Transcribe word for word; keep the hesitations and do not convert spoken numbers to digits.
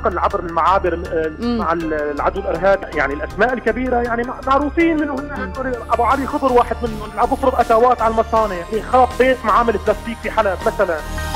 تنقل عبر المعابر مع العدو الارهابي. يعني الاسماء الكبيره يعني معروفين منهم، ابو علي خضر واحد منهم، ابو فرض اتاوات على المصانع، خرب بيت معامل بلاستيك في حلب مثلا.